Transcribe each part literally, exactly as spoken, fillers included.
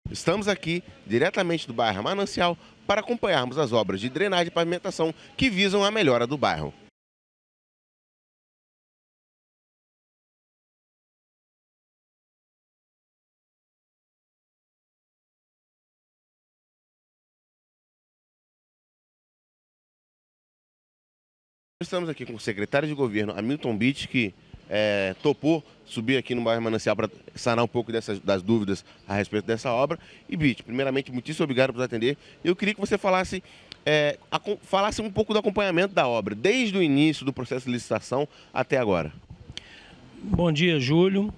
Estamos aqui, diretamente do bairro Manancial, para acompanharmos as obras de drenagem e pavimentação que visam a melhora do bairro. Estamos aqui com o secretário de governo, Hamilton Bitsch, que é, topou subir aqui no bairro Manancial para sanar um pouco dessas, das dúvidas a respeito dessa obra. E Bitsch, primeiramente, muitíssimo obrigado por nos atender. Eu queria que você falasse, é, a, falasse um pouco do acompanhamento da obra, desde o início do processo de licitação até agora. Bom dia, Júlio.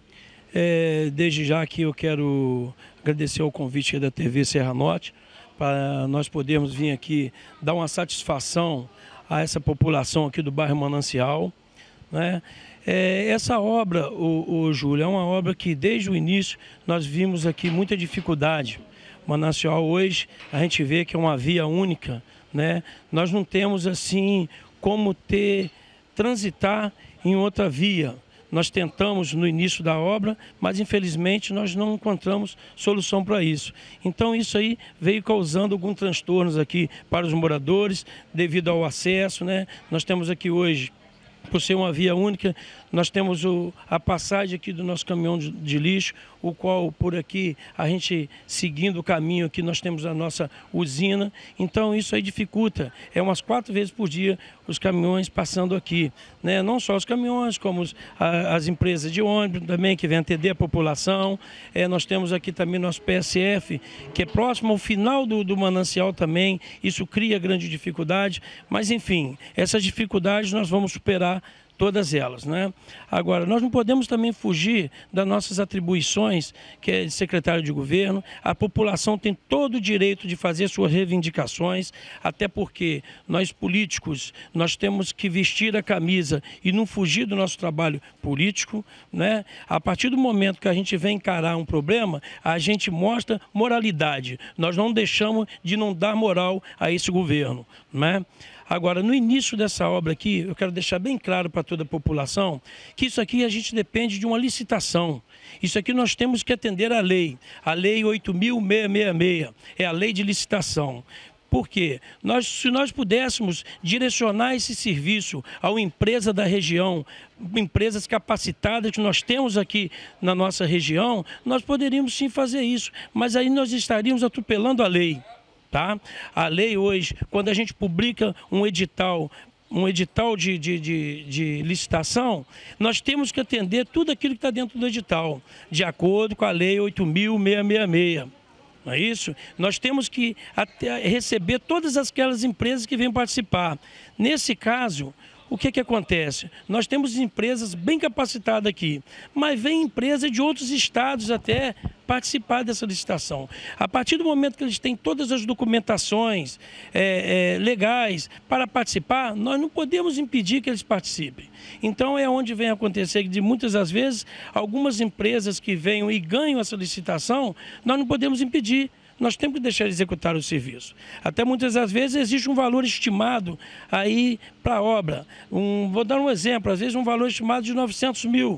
É, desde já que eu quero agradecer ao convite da T V Serra Norte, para nós podermos vir aqui dar uma satisfação a essa população aqui do bairro Manancial, né? É, essa obra, o, o Júlio, é uma obra que desde o início nós vimos aqui muita dificuldade. Manancial hoje a gente vê que é uma via única, né? Nós não temos assim como ter, transitar em outra via. Nós tentamos no início da obra, mas infelizmente nós não encontramos solução para isso. Então isso aí veio causando alguns transtornos aqui para os moradores, devido ao acesso, né? Nós temos aqui hoje, por ser uma via única, nós temos o, a passagem aqui do nosso caminhão de, de lixo, o qual por aqui, a gente seguindo o caminho aqui, nós temos a nossa usina. Então isso aí dificulta, é umas quatro vezes por dia os caminhões passando aqui, né? Não só os caminhões, como os, a, as empresas de ônibus também, que vêm atender a população. É, nós temos aqui também nosso P S F, que é próximo ao final do, do Manancial também, isso cria grande dificuldade, mas enfim, essas dificuldades nós vamos superar todas elas, né? Agora, nós não podemos também fugir das nossas atribuições, que é de secretário de governo. A população tem todo o direito de fazer suas reivindicações, até porque nós políticos, nós temos que vestir a camisa e não fugir do nosso trabalho político, né? A partir do momento que a gente vem encarar um problema, a gente mostra moralidade. Nós não deixamos de não dar moral a esse governo, né? Agora, no início dessa obra aqui, eu quero deixar bem claro para toda a população que isso aqui a gente depende de uma licitação. Isso aqui nós temos que atender à lei, a lei oito mil seiscentos e sessenta e seis, é a lei de licitação. Por quê? Nós, se nós pudéssemos direcionar esse serviço a uma empresa da região, empresas capacitadas que nós temos aqui na nossa região, nós poderíamos sim fazer isso, mas aí nós estaríamos atropelando a lei. Tá? A lei hoje, quando a gente publica um edital, um edital de, de, de, de licitação, nós temos que atender tudo aquilo que está dentro do edital, de acordo com a lei oito mil seiscentos e sessenta e seis. Não é isso? Nós temos que até receber todas aquelas empresas que vêm participar. Nesse caso, o que que acontece? Nós temos empresas bem capacitadas aqui, mas vem empresa de outros estados até participar dessa licitação. A partir do momento que eles têm todas as documentações é, é, legais para participar, nós não podemos impedir que eles participem. Então é onde vem acontecer que de muitas das vezes, algumas empresas que venham e ganham essa licitação, nós não podemos impedir. Nós temos que deixar ele executar o serviço. Até muitas das vezes existe um valor estimado aí para a obra. Um, vou dar um exemplo, às vezes um valor estimado de novecentos mil.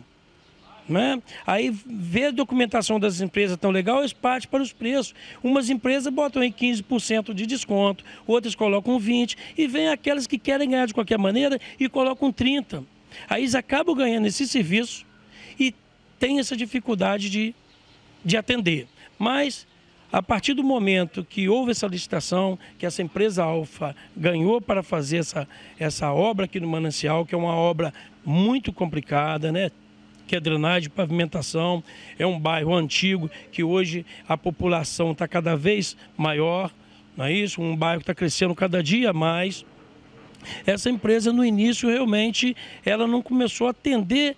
Né? Aí vê a documentação das empresas tão legal, eles partem para os preços. Umas empresas botam em quinze por cento de desconto, outras colocam vinte por cento, e vem aquelas que querem ganhar de qualquer maneira e colocam trinta por cento. Aí eles acabam ganhando esse serviço e tem essa dificuldade de, de atender. Mas a partir do momento que houve essa licitação, que essa empresa Alfa ganhou para fazer essa, essa obra aqui no Manancial, que é uma obra muito complicada, né? Que é drenagem, pavimentação, é um bairro antigo que hoje a população está cada vez maior, não é isso? Um bairro que está crescendo cada dia mais. Essa empresa no início realmente ela não começou a atender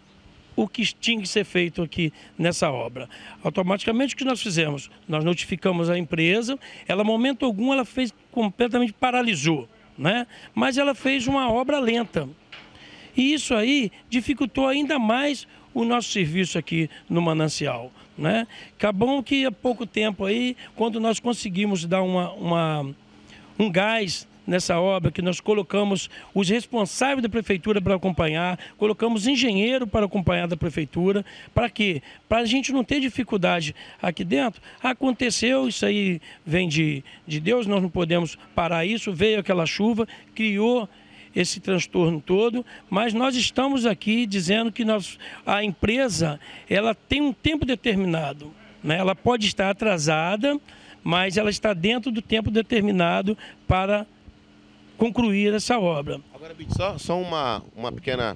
o que tinha que ser feito aqui nessa obra. Automaticamente o que nós fizemos? Nós notificamos a empresa, ela, momento algum, ela fez completamente, paralisou, né? Mas ela fez uma obra lenta. E isso aí dificultou ainda mais o nosso serviço aqui no Manancial, né? Acabou que há pouco tempo aí, quando nós conseguimos dar uma, uma, um gás nessa obra, que nós colocamos os responsáveis da prefeitura para acompanhar, colocamos engenheiro para acompanhar da prefeitura. Para quê? Para a gente não ter dificuldade aqui dentro. Aconteceu, isso aí vem de, de Deus, nós não podemos parar isso, veio aquela chuva, criou esse transtorno todo, mas nós estamos aqui dizendo que nós, a empresa ela tem um tempo determinado, né? Ela pode estar atrasada, mas ela está dentro do tempo determinado para concluir essa obra. Agora, Bit, só, só uma, uma pequena...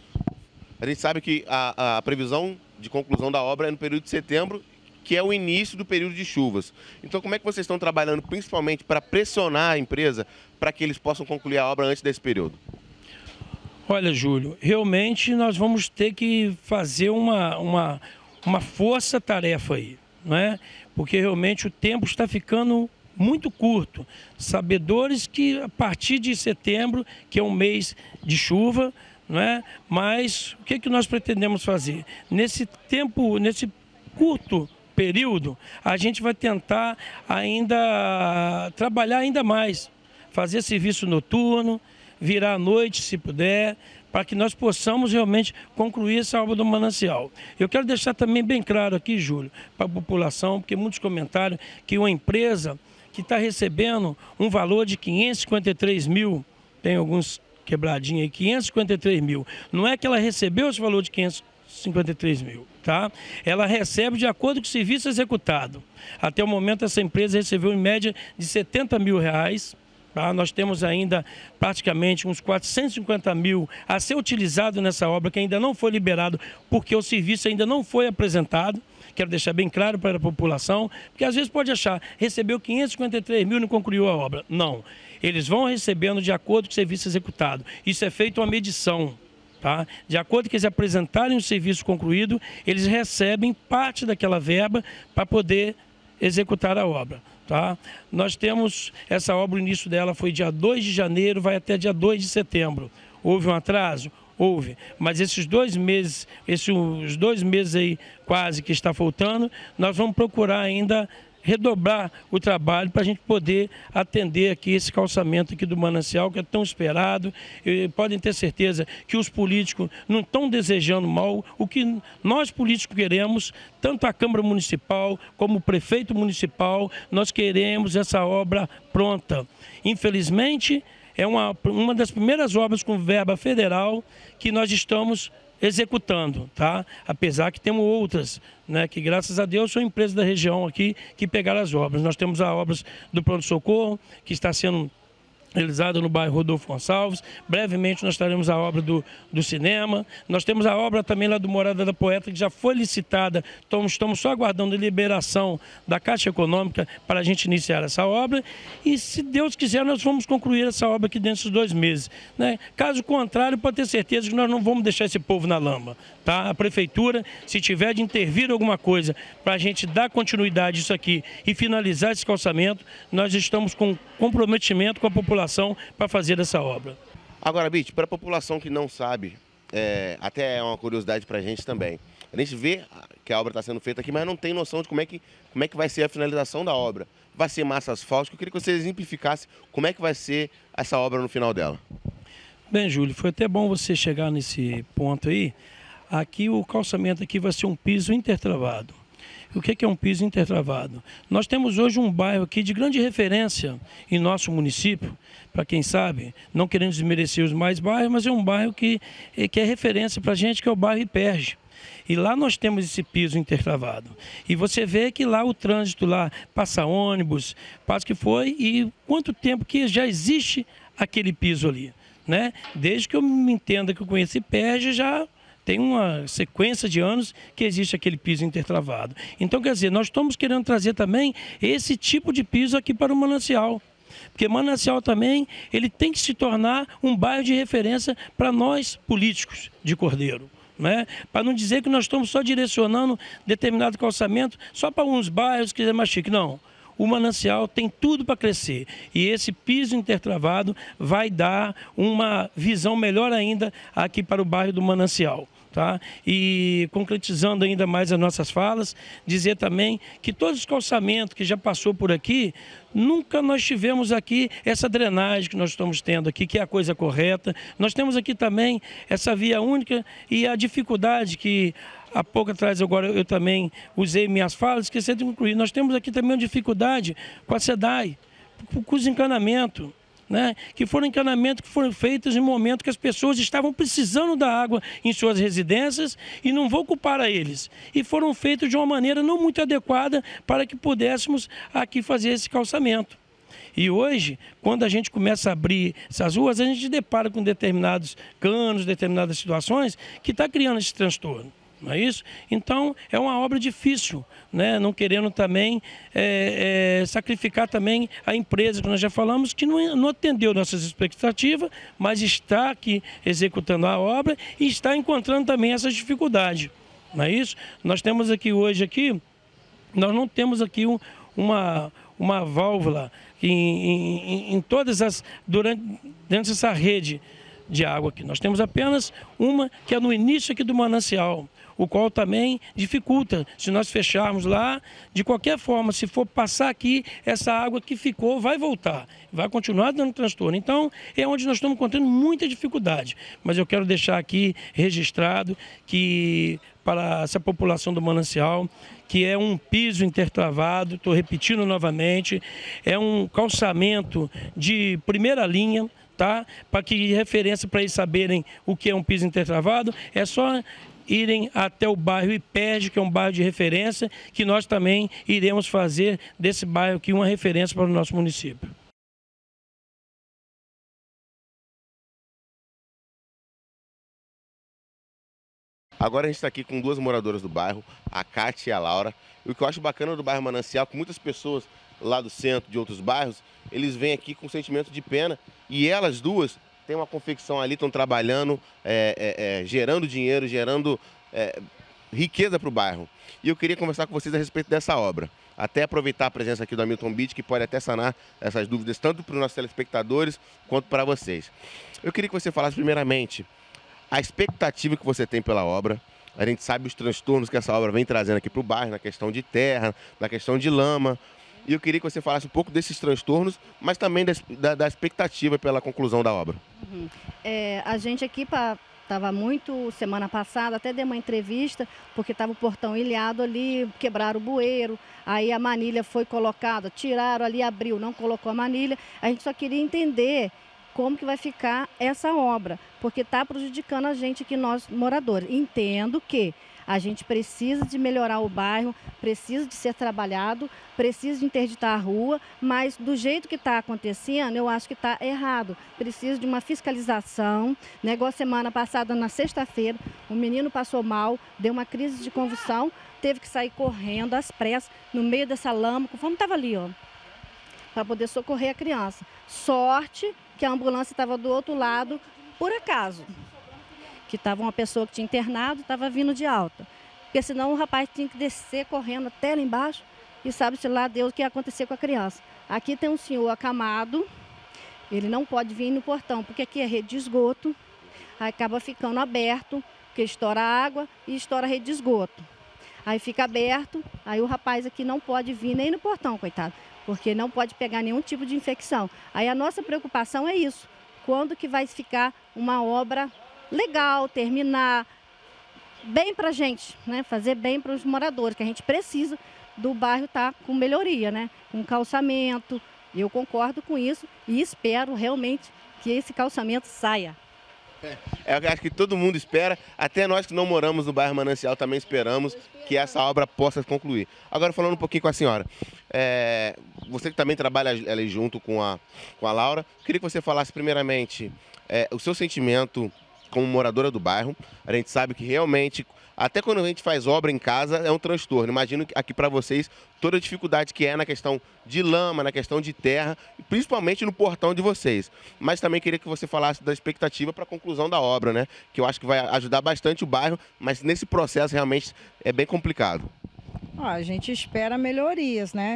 A gente sabe que a, a previsão de conclusão da obra é no período de setembro, que é o início do período de chuvas. Então, como é que vocês estão trabalhando, principalmente para pressionar a empresa, para que eles possam concluir a obra antes desse período? Olha, Júlio, realmente nós vamos ter que fazer uma, uma, uma força-tarefa aí, não é? Porque realmente o tempo está ficando muito curto. Sabedores que a partir de setembro, que é um mês de chuva, não é? Mas o que, que nós pretendemos fazer? Nesse tempo, nesse curto período, a gente vai tentar ainda trabalhar ainda mais, fazer serviço noturno, virar à noite, se puder, para que nós possamos realmente concluir essa obra do manancial. Eu quero deixar também bem claro aqui, Júlio, para a população, porque muitos comentaram que uma empresa que está recebendo um valor de quinhentos e cinquenta e três mil, tem alguns quebradinhos aí, quinhentos e cinquenta e três mil, não é que ela recebeu esse valor de quinhentos e cinquenta e três mil, tá? Ela recebe de acordo com o serviço executado. Até o momento essa empresa recebeu em média de setenta mil reais. Tá? Nós temos ainda praticamente uns quatrocentos e cinquenta mil a ser utilizado nessa obra, que ainda não foi liberado porque o serviço ainda não foi apresentado. Quero deixar bem claro para a população, porque às vezes pode achar, recebeu quinhentos e cinquenta e três mil e não concluiu a obra. Não, eles vão recebendo de acordo com o serviço executado. Isso é feito uma medição. Tá? De acordo com que eles apresentarem o serviço concluído, eles recebem parte daquela verba para poder executar a obra. Tá? Nós temos essa obra, o início dela foi dia dois de janeiro, vai até dia dois de setembro. Houve um atraso? Houve. Mas esses dois meses, esses dois meses aí quase que está faltando, nós vamos procurar ainda redobrar o trabalho para a gente poder atender aqui esse calçamento aqui do manancial, que é tão esperado. E podem ter certeza que os políticos não estão desejando mal. O que nós políticos queremos, tanto a Câmara Municipal como o prefeito municipal, nós queremos essa obra pronta. Infelizmente, é uma, uma das primeiras obras com verba federal que nós estamos executando, tá? Apesar que temos outras, né, que graças a Deus são empresas da região aqui que pegaram as obras. Nós temos as obras do pronto-socorro, que está sendo realizada no bairro Rodolfo Gonçalves. Brevemente nós teremos a obra do, do cinema. Nós temos a obra também lá do Morada da Poeta, que já foi licitada. Então estamos só aguardando a liberação da Caixa Econômica para a gente iniciar essa obra. E se Deus quiser, nós vamos concluir essa obra aqui dentro dos dois meses. Né? Caso contrário, pode ter certeza que nós não vamos deixar esse povo na lama. Tá? A Prefeitura, se tiver de intervir alguma coisa para a gente dar continuidade a isso aqui e finalizar esse calçamento, nós estamos com comprometimento com a população para fazer essa obra. Agora, Bit, para a população que não sabe, é, até é uma curiosidade para a gente também. A gente vê que a obra está sendo feita aqui, mas não tem noção de como é, que, como é que vai ser a finalização da obra. Vai ser massa asfáltica? Eu queria que você exemplificasse como é que vai ser essa obra no final dela. Bem, Júlio, foi até bom você chegar nesse ponto aí. Aqui o calçamento aqui vai ser um piso intertravado. O que é um piso intertravado? Nós temos hoje um bairro aqui de grande referência em nosso município, para quem sabe, não querendo desmerecer os mais bairros, mas é um bairro que, que é referência para a gente, que é o bairro Iperge. E lá nós temos esse piso intertravado. E você vê que lá o trânsito lá passa ônibus, passa que foi, e quanto tempo que já existe aquele piso ali, né? Desde que eu me entenda que eu conheço Iperge, já tem uma sequência de anos que existe aquele piso intertravado. Então, quer dizer, nós estamos querendo trazer também esse tipo de piso aqui para o Manancial. Porque Manancial também, ele tem que se tornar um bairro de referência para nós políticos de Cordeiro. Né? Para não dizer que nós estamos só direcionando determinado calçamento só para uns bairros que é mais chique. Não. O Manancial tem tudo para crescer e esse piso intertravado vai dar uma visão melhor ainda aqui para o bairro do Manancial. Tá? E concretizando ainda mais as nossas falas, dizer também que todos os calçamentos que já passou por aqui, nunca nós tivemos aqui essa drenagem que nós estamos tendo aqui, que é a coisa correta. Nós temos aqui também essa via única e a dificuldade que há pouco atrás agora eu também usei minhas falas, esqueci de concluir. Nós temos aqui também uma dificuldade com a SEDAI, com os encanamentos. Né, que foram encanamentos que foram feitos em momento que as pessoas estavam precisando da água em suas residências e não vou culpar a eles. E foram feitos de uma maneira não muito adequada para que pudéssemos aqui fazer esse calçamento. E hoje, quando a gente começa a abrir essas ruas, a gente depara com determinados canos, determinadas situações que está criando esse transtorno. Não é isso? Então, é uma obra difícil, né? Não querendo também é, é, sacrificar também a empresa, que nós já falamos, que não, não atendeu nossas expectativas, mas está aqui executando a obra e está encontrando também essas dificuldades. Não é isso? Nós temos aqui hoje, aqui, nós não temos aqui um, uma, uma válvula em, em, em todas as, durante, dentro dessa rede de água aqui. Nós temos apenas uma que é no início aqui do manancial, o qual também dificulta. Se nós fecharmos lá, de qualquer forma, se for passar aqui, essa água que ficou vai voltar, vai continuar dando transtorno. Então, é onde nós estamos encontrando muita dificuldade. Mas eu quero deixar aqui registrado que para essa população do manancial, que é um piso intertravado, estou repetindo novamente, é um calçamento de primeira linha, tá? Para que referência para eles saberem o que é um piso intertravado, é só irem até o bairro Iperd, que é um bairro de referência, que nós também iremos fazer desse bairro aqui uma referência para o nosso município. Agora a gente está aqui com duas moradoras do bairro, a Kátia e a Laura. E o que eu acho bacana do bairro Manancial, que muitas pessoas lá do centro, de outros bairros, eles vêm aqui com sentimento de pena e elas duas têm uma confecção ali, estão trabalhando, é, é, é, gerando dinheiro, gerando é, riqueza para o bairro. E eu queria conversar com vocês a respeito dessa obra. Até aproveitar a presença aqui do Hamilton Beach, que pode até sanar essas dúvidas, tanto para os nossos telespectadores quanto para vocês. Eu queria que você falasse primeiramente a expectativa que você tem pela obra. A gente sabe os transtornos que essa obra vem trazendo aqui para o bairro, na questão de terra, na questão de lama. E eu queria que você falasse um pouco desses transtornos, mas também da, da, da expectativa pela conclusão da obra. Uhum. É, a gente aqui estava muito, semana passada, até dei uma entrevista, porque estava o portão ilhado ali, quebraram o bueiro, aí a manilha foi colocada, tiraram ali, abriu, não colocou a manilha. A gente só queria entender como que vai ficar essa obra, porque está prejudicando a gente aqui, nós moradores. Entendo que a gente precisa de melhorar o bairro, precisa de ser trabalhado, precisa de interditar a rua, mas do jeito que está acontecendo, eu acho que está errado. Precisa de uma fiscalização. Negócio semana passada, na sexta-feira, o menino passou mal, deu uma crise de convulsão, teve que sair correndo às pressas, no meio dessa lama, conforme estava ali, ó, para poder socorrer a criança. Sorte que a ambulância estava do outro lado, por acaso. Que estava uma pessoa que tinha internado, estava vindo de alta. Porque senão o rapaz tinha que descer correndo até lá embaixo e sabe-se lá Deus o que ia acontecer com a criança. Aqui tem um senhor acamado, ele não pode vir no portão, porque aqui é rede de esgoto, aí acaba ficando aberto, porque estoura a água e estoura a rede de esgoto. Aí fica aberto, aí o rapaz aqui não pode vir nem no portão, coitado, porque não pode pegar nenhum tipo de infecção. Aí a nossa preocupação é isso, quando que vai ficar uma obra legal, terminar bem para a gente, né? Fazer bem para os moradores, que a gente precisa do bairro estar com melhoria, né? Com calçamento. Eu concordo com isso e espero realmente que esse calçamento saia. É, eu acho que todo mundo espera, até nós que não moramos no bairro Manancial também esperamos que essa obra possa concluir. Agora, falando um pouquinho com a senhora, é, você que também trabalha ali junto com a, com a Laura, queria que você falasse primeiramente é, o seu sentimento como moradora do bairro. A gente sabe que realmente, até quando a gente faz obra em casa, é um transtorno. Imagino aqui para vocês toda a dificuldade que é na questão de lama, na questão de terra, principalmente no portão de vocês. Mas também queria que você falasse da expectativa para a conclusão da obra, né? Que eu acho que vai ajudar bastante o bairro, mas nesse processo realmente é bem complicado. Ó, a gente espera melhorias, né?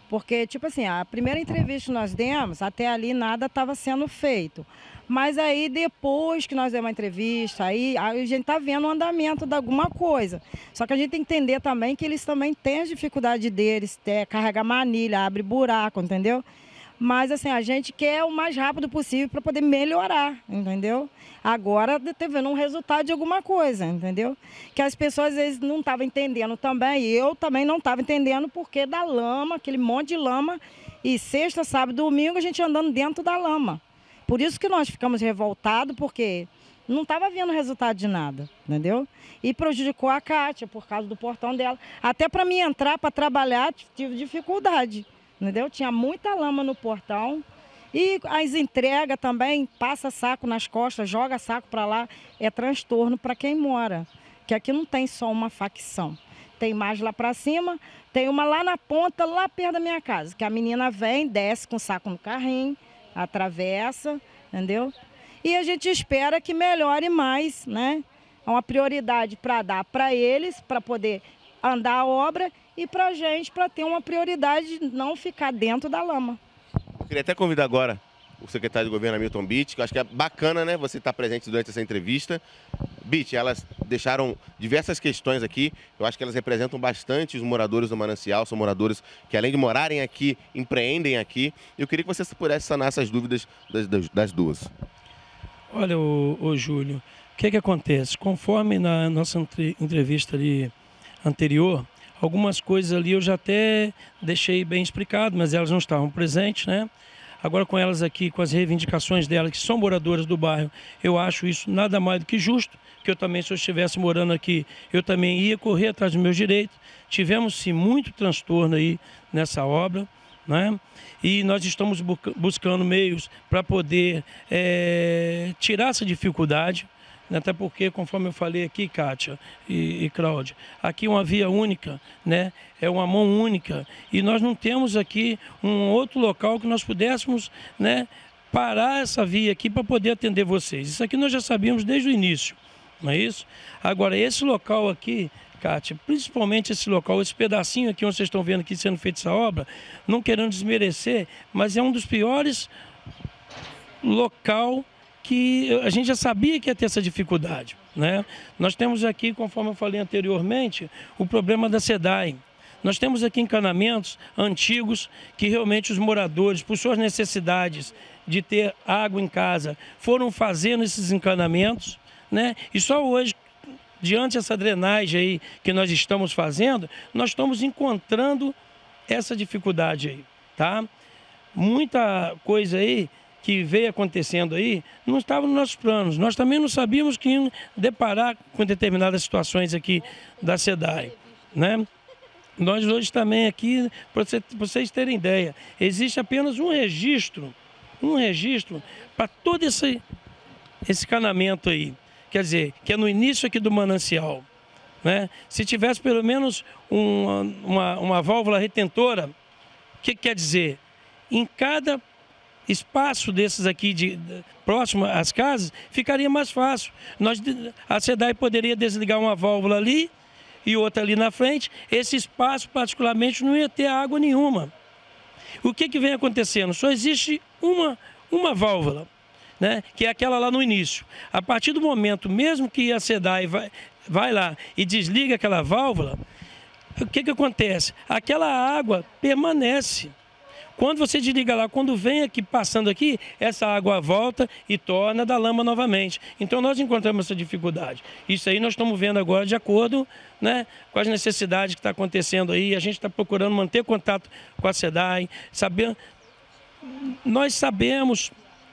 Porque, tipo assim, a primeira entrevista que nós demos, até ali nada estava sendo feito. Mas aí, depois que nós demos a entrevista, aí a gente está vendo o andamento de alguma coisa. Só que a gente tem que entender também que eles também têm as dificuldades deles, é, carregar manilha, abre buraco, entendeu? Mas, assim, a gente quer o mais rápido possível para poder melhorar, entendeu? Agora, tá vendo um resultado de alguma coisa, entendeu? Que as pessoas, às vezes, não estavam entendendo também, e eu também não estava entendendo porque da lama, aquele monte de lama, e sexta, sábado, domingo, a gente andando dentro da lama. Por isso que nós ficamos revoltados, porque não estava vendo resultado de nada, entendeu? E prejudicou a Kátia, por causa do portão dela. Até para mim entrar, para trabalhar, tive dificuldade. Entendeu? Tinha muita lama no portão e as entregas também, passa saco nas costas, joga saco para lá, é transtorno para quem mora, que aqui não tem só uma facção, tem mais lá para cima, tem uma lá na ponta, lá perto da minha casa, que a menina vem, desce com saco no carrinho, atravessa, entendeu? E a gente espera que melhore mais, né? É uma prioridade para dar para eles, para poder andar a obra, e para a gente, para ter uma prioridade de não ficar dentro da lama. Eu queria até convidar agora o secretário de governo, Hamilton Bitt, que eu acho que é bacana, né, você estar presente durante essa entrevista. Bitt, elas deixaram diversas questões aqui, eu acho que elas representam bastante os moradores do Manancial, são moradores que, além de morarem aqui, empreendem aqui. Eu queria que você pudesse sanar essas dúvidas das, das, das duas. Olha, ô, ô Júlio, o que que acontece? Conforme na nossa entrevista ali anterior, algumas coisas ali eu já até deixei bem explicado, mas elas não estavam presentes, né? Agora com elas aqui, com as reivindicações delas, que são moradoras do bairro, eu acho isso nada mais do que justo, que eu também, se eu estivesse morando aqui, eu também ia correr atrás dos meus direitos. Tivemos, sim, muito transtorno aí nessa obra, né? E nós estamos buscando meios para poder é, tirar essa dificuldade, até porque, conforme eu falei aqui, Kátia e, e Cláudia, aqui é uma via única, né? É uma mão única, e nós não temos aqui um outro local que nós pudéssemos, né, parar essa via aqui para poder atender vocês. Isso aqui nós já sabíamos desde o início, não é isso? Agora, esse local aqui, Kátia, principalmente esse local, esse pedacinho aqui onde vocês estão vendo aqui sendo feita essa obra, não querendo desmerecer, mas é um dos piores local que a gente já sabia que ia ter essa dificuldade, né? Nós temos aqui, conforme eu falei anteriormente, o problema da SEDAI. Nós temos aqui encanamentos antigos que realmente os moradores, por suas necessidades de ter água em casa, foram fazendo esses encanamentos, né? E só hoje, diante dessa drenagem aí que nós estamos fazendo, nós estamos encontrando essa dificuldade aí, tá? Muita coisa aí que veio acontecendo aí, não estava nos nossos planos. Nós também não sabíamos que iam deparar com determinadas situações aqui da SEDAI, né? Nós hoje também aqui, para vocês terem ideia, existe apenas um registro, um registro para todo esse, esse canamento aí. Quer dizer, que é no início aqui do manancial, né? Se tivesse pelo menos uma, uma, uma válvula retentora, o que, que quer dizer? Em cada espaço desses aqui de, de, próximo às casas, ficaria mais fácil. Nós, a SEDAI poderia desligar uma válvula ali e outra ali na frente. Esse espaço, particularmente, não ia ter água nenhuma. O que, que vem acontecendo? Só existe uma, uma válvula, né? Que é aquela lá no início. A partir do momento, mesmo que a SEDAI vai, vai lá e desliga aquela válvula, o que, que acontece? Aquela água permanece. Quando você desliga lá, quando vem aqui, passando aqui, essa água volta e torna da lama novamente. Então nós encontramos essa dificuldade. Isso aí nós estamos vendo agora de acordo, né, com as necessidades que estão acontecendo aí. A gente está procurando manter contato com a SEDAI, sabendo, nós sabemos.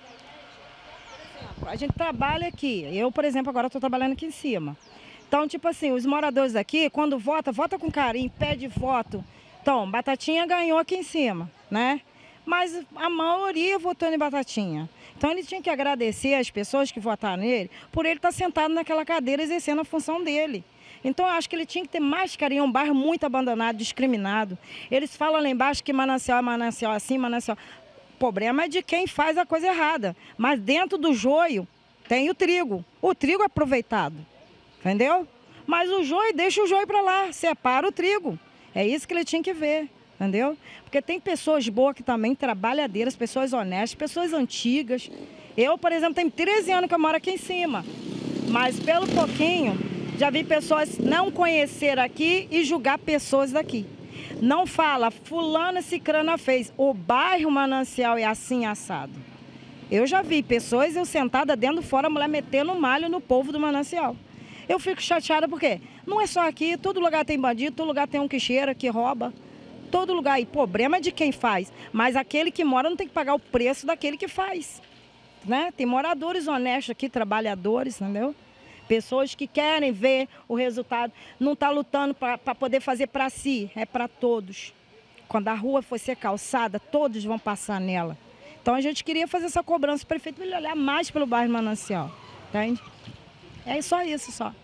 A gente trabalha aqui. Eu, por exemplo, agora estou trabalhando aqui em cima. Então, tipo assim, os moradores aqui, quando vota, vota com carinho, pede voto. Então, Batatinha ganhou aqui em cima, né? Mas a maioria votou em Batatinha. Então, ele tinha que agradecer as pessoas que votaram nele por ele estar sentado naquela cadeira exercendo a função dele. Então, eu acho que ele tinha que ter mais carinho, um bairro muito abandonado, discriminado. Eles falam lá embaixo que Manancial é Manancial assim, Manancial. O problema é de quem faz a coisa errada. Mas dentro do joio tem o trigo. O trigo é aproveitado, entendeu? Mas o joio, deixa o joio para lá, separa o trigo. É isso que ele tinha que ver, entendeu? Porque tem pessoas boas que também, trabalhadeiras, pessoas honestas, pessoas antigas. Eu, por exemplo, tenho treze anos que eu moro aqui em cima, mas pelo pouquinho, já vi pessoas não conhecer aqui e julgar pessoas daqui. Não fala, fulana cicrana fez, o bairro Manancial é assim assado. Eu já vi pessoas, eu sentada dentro fora, a mulher metendo malho no povo do Manancial. Eu fico chateada porque não é só aqui, todo lugar tem bandido, todo lugar tem um que cheira, que rouba. Todo lugar. E problema é de quem faz. Mas aquele que mora não tem que pagar o preço daquele que faz. Né? Tem moradores honestos aqui, trabalhadores, entendeu? Pessoas que querem ver o resultado. Não está lutando para poder fazer para si, é para todos. Quando a rua for ser calçada, todos vão passar nela. Então a gente queria fazer essa cobrança. O prefeito vai olhar mais pelo bairro Manancial. Entende? É só isso, só.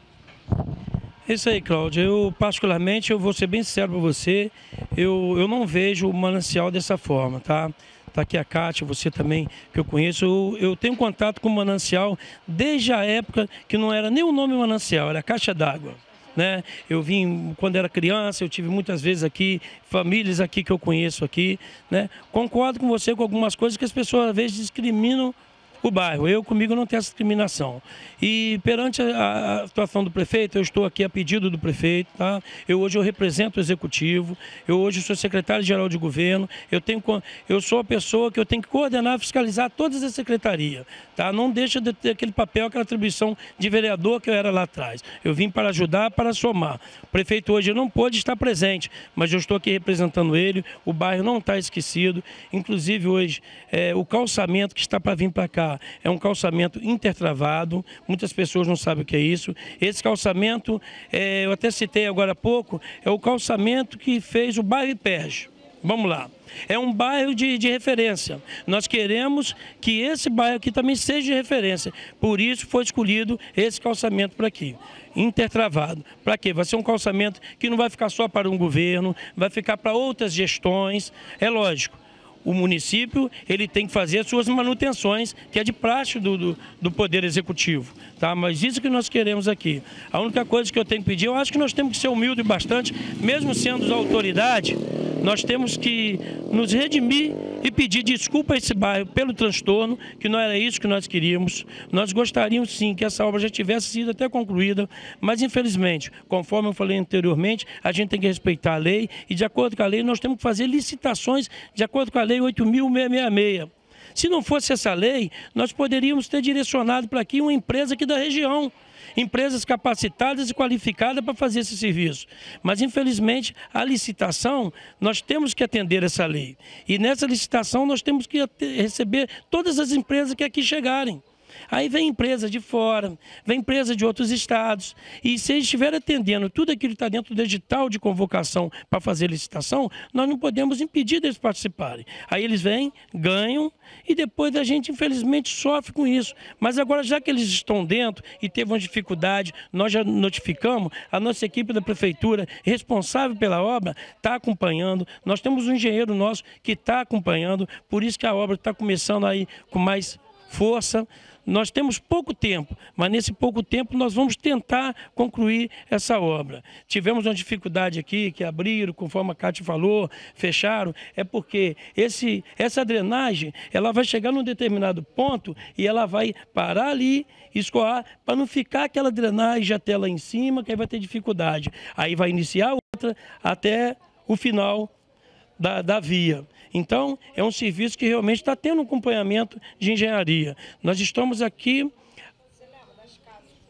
Isso aí, Cláudia. Eu, particularmente, eu vou ser bem sincero para você, eu, eu não vejo o Manancial dessa forma, tá? Tá aqui a Cátia, você também, que eu conheço. Eu, eu tenho contato com o Manancial desde a época que não era nem o nome Manancial, era Caixa d'Água. Né? Eu vim quando era criança, eu tive muitas vezes aqui, famílias aqui que eu conheço aqui. Né? Concordo com você com algumas coisas que as pessoas às vezes discriminam o bairro. Eu, comigo, não tenho essa discriminação. E perante a, a situação do prefeito, eu estou aqui a pedido do prefeito, tá? Eu hoje eu represento o executivo, eu hoje sou secretário-geral de governo, eu, tenho, eu sou a pessoa que eu tenho que coordenar, fiscalizar todas as secretarias, tá? Não deixa de ter aquele papel, aquela atribuição de vereador que eu era lá atrás. Eu vim para ajudar, para somar. O prefeito hoje não pôde estar presente, mas eu estou aqui representando ele, o bairro não está esquecido, inclusive hoje é, o calçamento que está para vir para cá é um calçamento intertravado, muitas pessoas não sabem o que é isso. Esse calçamento, é, eu até citei agora há pouco, é o calçamento que fez o bairro Iperge. Vamos lá. É um bairro de, de referência. Nós queremos que esse bairro aqui também seja de referência. Por isso foi escolhido esse calçamento para aqui, intertravado. Para quê? Vai ser um calçamento que não vai ficar só para um governo, vai ficar para outras gestões. É lógico. O município ele tem que fazer as suas manutenções, que é de praxe do, do, do Poder Executivo. Tá? Mas isso que nós queremos aqui. A única coisa que eu tenho que pedir, eu acho que nós temos que ser humildes bastante, mesmo sendo autoridade, nós temos que nos redimir e pedir desculpa a esse bairro pelo transtorno, que não era isso que nós queríamos. Nós gostaríamos sim que essa obra já tivesse sido até concluída, mas infelizmente, conforme eu falei anteriormente, a gente tem que respeitar a lei e de acordo com a lei nós temos que fazer licitações de acordo com a lei oito mil seiscentos e sessenta e seis. Se não fosse essa lei, nós poderíamos ter direcionado para aqui uma empresa aqui da região, empresas capacitadas e qualificadas para fazer esse serviço. Mas, infelizmente, a licitação, nós temos que atender essa lei. E nessa licitação nós temos que receber todas as empresas que aqui chegarem. Aí vem empresa de fora, vem empresa de outros estados. E se eles estiverem atendendo tudo aquilo que está dentro do edital de convocação para fazer licitação, nós não podemos impedir deles participarem. Aí eles vêm, ganham e depois a gente, infelizmente, sofre com isso. Mas agora, já que eles estão dentro e teve uma dificuldade, nós já notificamos, a nossa equipe da prefeitura responsável pela obra está acompanhando. Nós temos um engenheiro nosso que está acompanhando, por isso que a obra está começando aí com mais força. Nós temos pouco tempo, mas nesse pouco tempo nós vamos tentar concluir essa obra. Tivemos uma dificuldade aqui, que abriram, conforme a Cátia falou, fecharam, é porque esse, essa drenagem, ela vai chegar num determinado ponto e ela vai parar ali, escoar, para não ficar aquela drenagem até lá em cima, que aí vai ter dificuldade. Aí vai iniciar outra até o final da, da via. Então, é um serviço que realmente está tendo um acompanhamento de engenharia. Nós estamos aqui... Você lembra das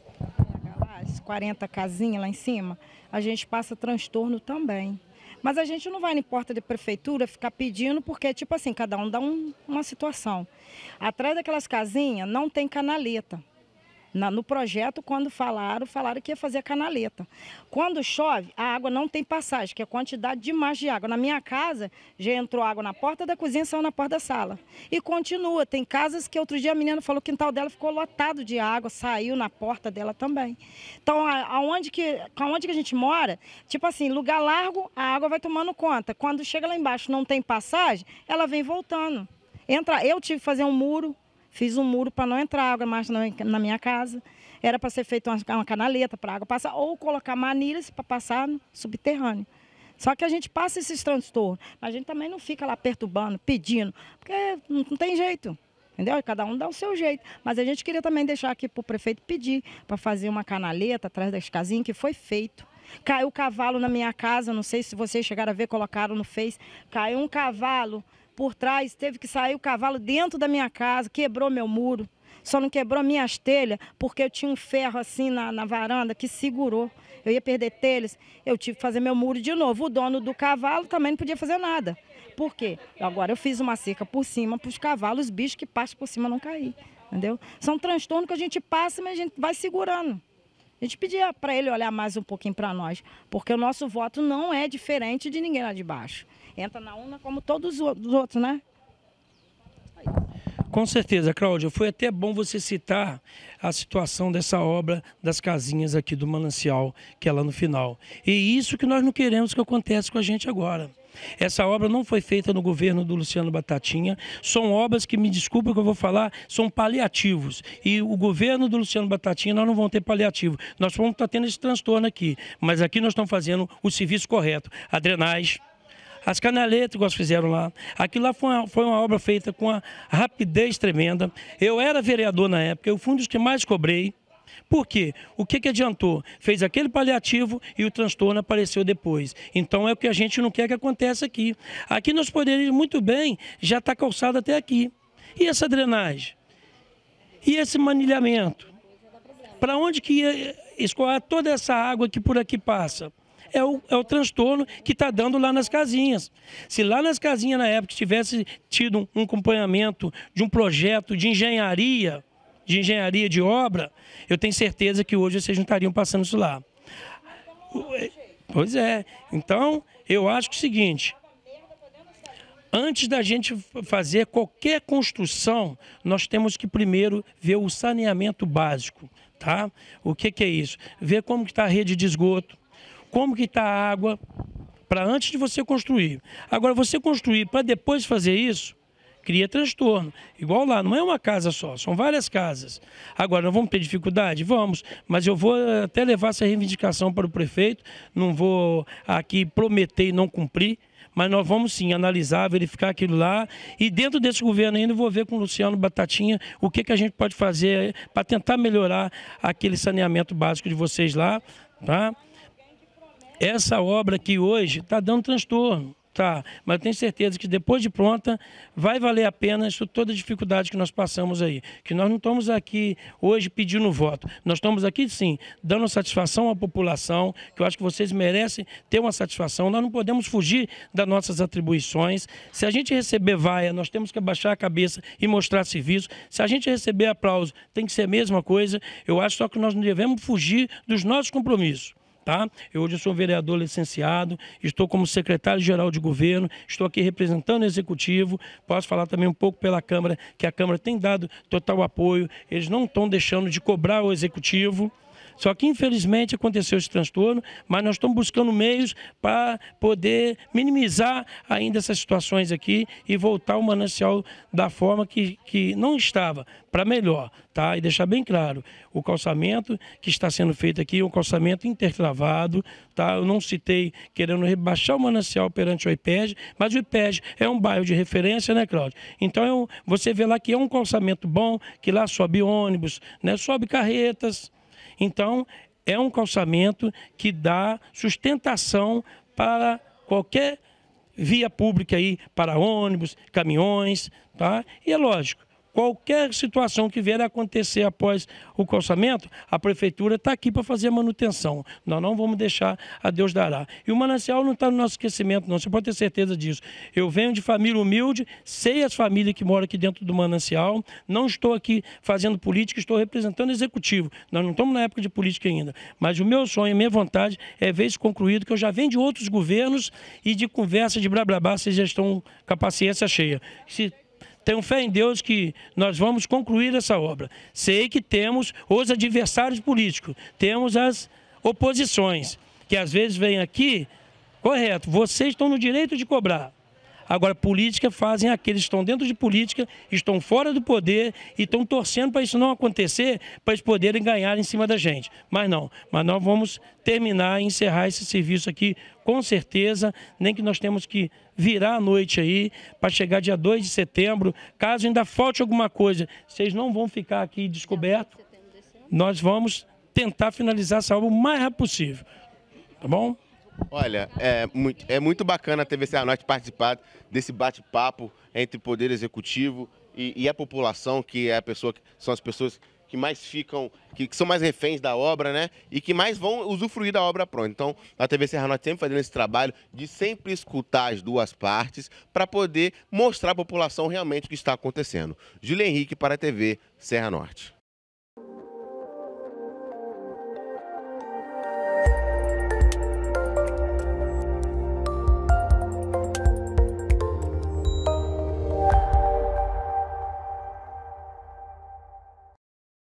casas, as quarenta casinhas lá em cima? A gente passa transtorno também. Mas a gente não vai na porta de prefeitura ficar pedindo, porque, tipo assim, cada um dá um, uma situação. Atrás daquelas casinhas não tem canaleta. Na, no projeto, quando falaram, falaram que ia fazer a canaleta. Quando chove, a água não tem passagem, que é quantidade demais de água. Na minha casa, já entrou água na porta da cozinha e saiu na porta da sala. E continua. Tem casas que outro dia a menina falou que o quintal dela ficou lotado de água, saiu na porta dela também. Então, aonde que, aonde que a gente mora, tipo assim, lugar largo, a água vai tomando conta. Quando chega lá embaixo não tem passagem, ela vem voltando. Entra, eu tive que fazer um muro. Fiz um muro para não entrar água mais na, na minha casa. Era para ser feita uma, uma canaleta para a água passar, ou colocar manilhas para passar no subterrâneo. Só que a gente passa esses transtornos, mas a gente também não fica lá perturbando, pedindo, porque não, não tem jeito. Entendeu? Cada um dá o seu jeito. Mas a gente queria também deixar aqui para o prefeito pedir para fazer uma canaleta atrás das casinhas, que foi feito. Caiu o cavalo na minha casa, não sei se vocês chegaram a ver, colocaram no Face. Caiu um cavalo por trás, teve que sair o cavalo dentro da minha casa, quebrou meu muro. Só não quebrou minhas telhas, porque eu tinha um ferro assim na, na varanda que segurou. Eu ia perder telhas, eu tive que fazer meu muro de novo. O dono do cavalo também não podia fazer nada. Por quê? Agora eu fiz uma cerca por cima para os cavalos, os bichos que passam por cima não cair, entendeu? São transtornos que a gente passa, mas a gente vai segurando. A gente pedia para ele olhar mais um pouquinho para nós, porque o nosso voto não é diferente de ninguém lá de baixo. Entra na urna como todos os outros, né? Com certeza, Cláudia, foi até bom você citar a situação dessa obra das casinhas aqui do Manancial, que é lá no final. E isso que nós não queremos que aconteça com a gente agora. Essa obra não foi feita no governo do Luciano Batatinha, são obras que, me desculpa que eu vou falar, são paliativos. E o governo do Luciano Batatinha, nós não vamos ter paliativo. Nós vamos estar tendo esse transtorno aqui, mas aqui nós estamos fazendo o serviço correto. A drenagem, as canaletas que nós fizeram lá, aquilo lá foi uma, foi uma obra feita com uma rapidez tremenda. Eu era vereador na época, eu fui um dos que mais cobrei. Por quê? O que, que adiantou? Fez aquele paliativo e o transtorno apareceu depois. Então é o que a gente não quer que aconteça aqui. Aqui nós poderíamos muito bem já estar calçado até aqui. E essa drenagem? E esse manilhamento? Para onde que ia escoar toda essa água que por aqui passa? É o, é o transtorno que está dando lá nas casinhas. Se lá nas casinhas, na época, tivesse tido um acompanhamento de um projeto de engenharia, de engenharia de obra, eu tenho certeza que hoje vocês não estariam passando isso lá. Pois é. Então, eu acho que é o seguinte, antes da gente fazer qualquer construção, nós temos que primeiro ver o saneamento básico, tá? O que, que é isso? Ver como que está a rede de esgoto, como que está a água, para antes de você construir. Agora, você construir para depois fazer isso, cria transtorno. Igual lá, não é uma casa só, são várias casas. Agora, nós vamos ter dificuldade? Vamos, mas eu vou até levar essa reivindicação para o prefeito, não vou aqui prometer e não cumprir, mas nós vamos sim analisar, verificar aquilo lá, e dentro desse governo ainda eu vou ver com o Luciano Batatinha o que, que a gente pode fazer para tentar melhorar aquele saneamento básico de vocês lá, tá? Essa obra aqui hoje está dando transtorno. Tá, mas eu tenho certeza que depois de pronta vai valer a pena isso, toda a dificuldade que nós passamos aí. Que nós não estamos aqui hoje pedindo voto, nós estamos aqui sim, dando satisfação à população, que eu acho que vocês merecem ter uma satisfação. Nós não podemos fugir das nossas atribuições. Se a gente receber vaia, nós temos que abaixar a cabeça e mostrar serviço. Se a gente receber aplauso, tem que ser a mesma coisa. Eu acho só que nós não devemos fugir dos nossos compromissos. Tá? Eu hoje sou vereador licenciado, estou como secretário-geral de governo, estou aqui representando o executivo, posso falar também um pouco pela Câmara, que a Câmara tem dado total apoio, eles não estão deixando de cobrar o executivo. Só que, infelizmente, aconteceu esse transtorno, mas nós estamos buscando meios para poder minimizar ainda essas situações aqui e voltar o manancial da forma que, que não estava, para melhor, tá? E deixar bem claro, o calçamento que está sendo feito aqui é um calçamento intertravado, tá? Eu não citei querendo rebaixar o manancial perante o I P E G, mas o I P E G é um bairro de referência, né, Cláudio? Então, eu, você vê lá que é um calçamento bom, que lá sobe ônibus, né? Sobe carretas. Então, é um calçamento que dá sustentação para qualquer via pública aí, para ônibus, caminhões, tá? E é lógico, qualquer situação que vier a acontecer após o calçamento, a prefeitura está aqui para fazer a manutenção. Nós não vamos deixar a Deus dará. E o manancial não está no nosso esquecimento, não. Você pode ter certeza disso. Eu venho de família humilde, sei as famílias que moram aqui dentro do manancial, não estou aqui fazendo política, estou representando o executivo. Nós não estamos na época de política ainda. Mas o meu sonho, a minha vontade é ver isso concluído, que eu já venho de outros governos e de conversa de blá blá blá, vocês já estão com a paciência cheia. Se Tenho fé em Deus que nós vamos concluir essa obra. Sei que temos os adversários políticos, temos as oposições, que às vezes vêm aqui, correto, vocês estão no direito de cobrar. Agora, política fazem aqueles que estão dentro de política, estão fora do poder e estão torcendo para isso não acontecer, para eles poderem ganhar em cima da gente. Mas não, mas nós vamos terminar e encerrar esse serviço aqui, com certeza, nem que nós temos que virar a noite aí, para chegar dia dois de setembro, caso ainda falte alguma coisa, vocês não vão ficar aqui descobertos, nós vamos tentar finalizar essa obra o mais rápido possível, tá bom? Olha, é muito, é muito bacana a T V Serra Norte participar desse bate-papo entre o Poder Executivo e, e a população, que é a pessoa, que são as pessoas que mais ficam, que, que são mais reféns da obra, né? E que mais vão usufruir da obra pronta. Então, a T V Serra Norte sempre fazendo esse trabalho de sempre escutar as duas partes para poder mostrar à população realmente o que está acontecendo. Júlio Henrique para a T V Serra Norte.